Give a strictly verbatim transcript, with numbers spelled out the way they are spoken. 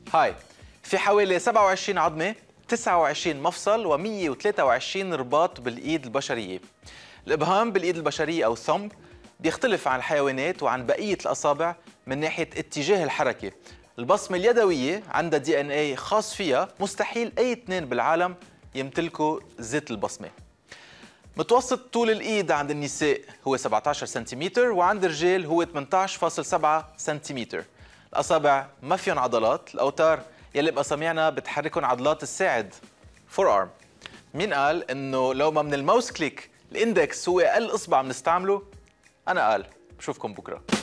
هاي في حوالي سبعة وعشرين عظمة، تسعة وعشرين مفصل ومئة وثلاثة وعشرين رباط بالإيد البشرية. الإبهام بالإيد البشرية أو الثumb بيختلف عن الحيوانات وعن بقية الأصابع من ناحية اتجاه الحركة. البصمة اليدوية عندها دي ان اي خاص فيها، مستحيل أي اثنين بالعالم يمتلكوا زيت البصمة. متوسط طول الإيد عند النساء هو سبعة عشر سنتيمتر وعند الرجال هو ثمانية عشر فاصلة سبعة سنتيمتر. الأصابع ما فيهم عضلات، الأوتار يلي بأصابعنا بتحركهم عضلات الساعد فور ارم. مين قال إنه لو ما من الماوس كليك الاندكس هو أقل إصبع بنستعمله؟ أنا قال. بشوفكم بكرة.